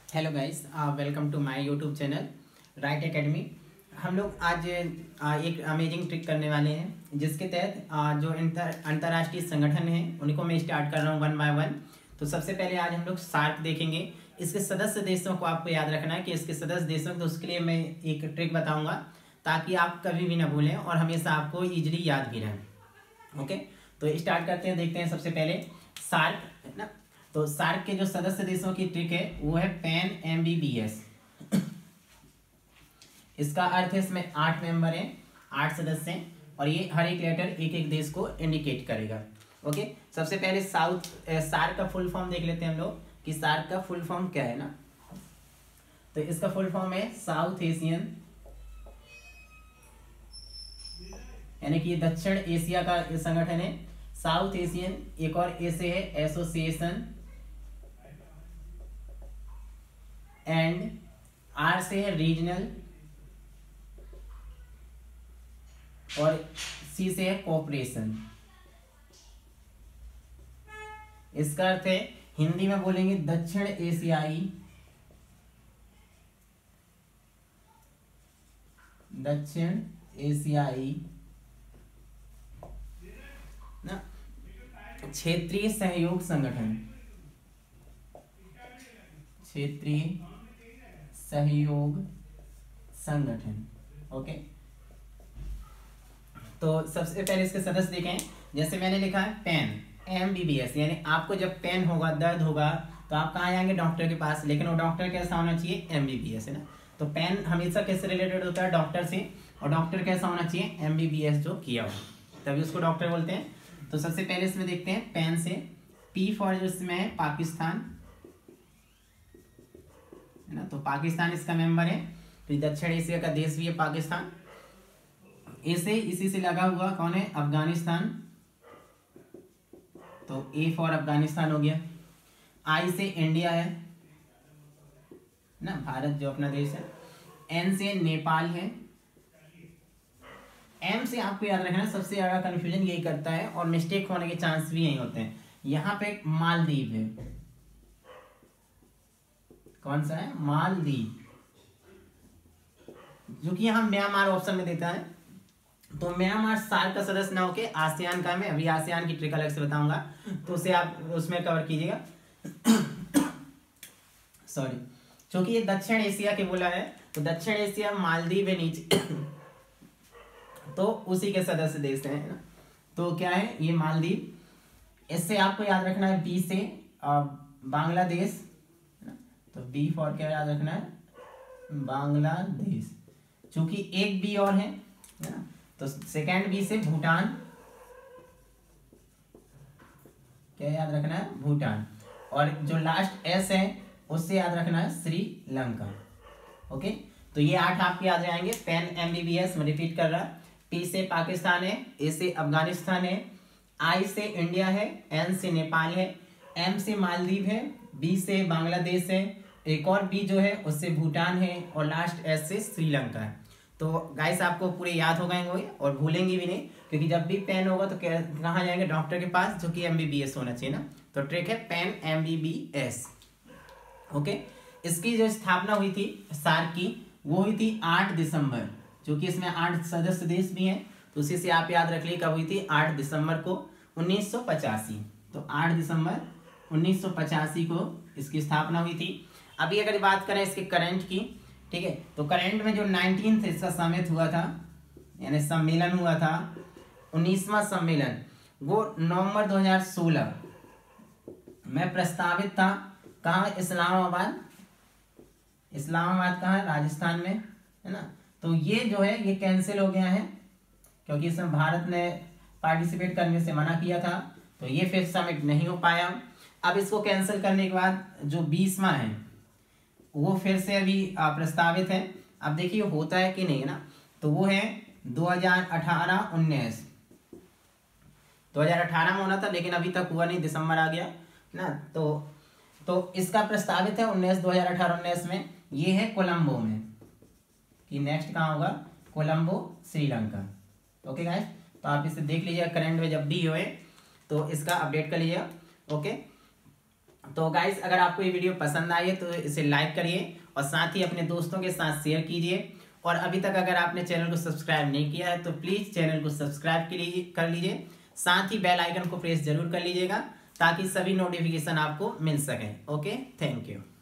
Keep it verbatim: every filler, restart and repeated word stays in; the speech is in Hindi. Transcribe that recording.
Hello guys, welcome to my YouTube channel right academy. हम लोग आज आ, एक अमेजिंग ट्रिक करने वाले हैं जिसके तहत आ, जो अंतर्राष्ट्रीय संगठन हैं उनको मैं स्टार्ट कर रहा हूँ वन बाय वन। तो सबसे पहले आज हम लोग सार्क देखेंगे। इसके सदस्य देशों को आपको याद रखना है कि इसके सदस्य देशों तो उसके लिए मैं एक ट्रिक बताऊँगा ताकि आप कभी भी ना भूलें और हमेशा आपको ईजिली याद भी रहें। ओके, तो स्टार्ट करते हैं। देखते हैं सबसे पहले सार्क है ना। तो सार्क के जो सदस्य देशों की ट्रिक है वो है pan M B B S. इसका अर्थ है इसमें आठ मेंबर हैं, आठ सदस्य हैं और ये हर एक लेटर एक एक देश को इंडिकेट करेगा। ओके, सबसे पहले साउथ सार्क का फुल फॉर्म देख लेते हैं हम लोग कि सार्क का फुल फॉर्म क्या है ना। तो इसका फुल फॉर्म है साउथ एशियन, यानी कि दक्षिण एशिया का संगठन है साउथ एशियन। एक और ऐसे है एसोसिएशन एंड आर से है रीजनल और सी से है कोऑपरेशन। इसका अर्थ है हिंदी में बोलेंगे दक्षिण एशियाई दक्षिण एशियाई ना क्षेत्रीय सहयोग संगठन, क्षेत्रीय सहयोग संगठन। ओके, तो सबसे पहले इसके सदस्य देखें। जैसे मैंने लिखा है pen M B B S, यानी आपको जब पेन होगा, दर्द होगा तो आप कहाँ जाएंगे? डॉक्टर के पास। लेकिन वो डॉक्टर कैसा होना चाहिए? एम बी बी एस है ना। तो पेन हमेशा किससे रिलेटेड होता है? डॉक्टर से। और डॉक्टर कैसा होना चाहिए? एम बी बी एस जो किया हो, तभी उसको डॉक्टर बोलते हैं। तो सबसे पहले इसमें देखते हैं पेन से पी फॉर जो इसमें है पाकिस्तान है ना। तो पाकिस्तान इसका मेंबर है। तो दक्षिण एशिया का देश भी है पाकिस्तान। ऐसे इसी से लगा हुआ कौन है? अफगानिस्तान। तो ए फॉर अफगानिस्तान हो गया। आई से इंडिया है ना, भारत जो अपना देश है। एन से नेपाल है। एम से आपको याद रखना, सबसे ज्यादा कंफ्यूजन यही करता है और मिस्टेक होने के चांस भी यही होते हैं। यहां पे मालदीव है। कौन सा है? मालदीव, जो कि यहां म्यांमार ऑप्शन में देता है। तो म्यांमार सार्क का सदस्य ना होके आसियान का, मैं अभी आसियान की ट्रिक अलग से बताऊंगा, तो उसे आप उसमें कवर कीजिएगा। सॉरी, क्योंकि ये दक्षिण एशिया के बोला है तो दक्षिण एशिया मालदीव है नीचे। तो उसी के सदस्य देश हैं ना। तो क्या है ये? मालदीव। इससे आपको याद रखना है बी से बांग्लादेश। तो बी फॉर क्या याद रखना है? बांग्लादेश। चूंकि एक बी और है ना, तो सेकेंड बी से भूटान। क्या याद रखना है? भूटान। और जो लास्ट एस है उससे याद रखना है श्रीलंका। ओके, तो ये आठ आपके याद जाएंगे। Pen M B B S में रिपीट कर रहा। पी से पाकिस्तान है, ए से अफगानिस्तान है, आई से इंडिया है, एन से नेपाल है, एम से मालदीव है, बी से बांग्लादेश है, एक और बी जो है उससे भूटान है और लास्ट एस से श्रीलंका है। तो गाइस आपको पूरे याद हो गए होंगे और भूलेंगे भी नहीं, क्योंकि जब भी पेन होगा तो कहाँ जाएंगे? डॉक्टर के पास, जो कि एम बी बी एस होना चाहिए ना। तो ट्रिक है pen M B B S. Okay, इसकी जो स्थापना हुई थी सार्क की, वो हुई थी आठ दिसंबर, जो कि इसमें आठ सदस्य देश भी हैं। तो उसी से आप याद रख लीजिए कब हुई थी? आठ दिसंबर को उन्नीस सौ पचासी। तो आठ दिसंबर उन्नीस सौ पचासी को इसकी स्थापना हुई थी। अभी अगर बात करें इसके करंट की, ठीक है, तो करंट में जो नाइनटीन थे इसका समिट हुआ था, यानी सम्मेलन हुआ था, उन्नीसवां सम्मेलन, वो नवंबर दो हज़ार सोलह में प्रस्तावित था। कहाँ? इस्लामाबाद। इस्लामाबाद कहाँ है? राजस्थान में है ना। तो ये जो है ये कैंसिल हो गया है, क्योंकि इसमें भारत ने पार्टिसिपेट करने से मना किया था, तो ये फिर समिट नहीं हो पाया। अब इसको कैंसिल करने के बाद जो बीसवां है वो फिर से अभी प्रस्तावित है। अब देखिए होता है कि नहीं है ना। तो वो है दो हज़ार अठारह उन्नीस। दो हज़ार अठारह में होना था लेकिन अभी तक हुआ नहीं, दिसंबर आ गया ना। तो तो इसका प्रस्तावित है उन्नीस दो हज़ार अठारह उन्नीस में। ये है कोलंबो में, कि नेक्स्ट कहाँ होगा? कोलंबो, श्रीलंका। ओके गाइस, तो आप इसे देख लीजिएगा करंट में जब भी होए तो इसका अपडेट कर लीजिएगा। ओके, तो गाइस अगर आपको ये वीडियो पसंद आई है तो इसे लाइक करिए और साथ ही अपने दोस्तों के साथ शेयर कीजिए। और अभी तक अगर आपने चैनल को सब्सक्राइब नहीं किया है तो प्लीज़ चैनल को सब्सक्राइब कर लीजिए, साथ ही बेल आइकन को प्रेस जरूर कर लीजिएगा ताकि सभी नोटिफिकेशन आपको मिल सकें। Okay, thank you.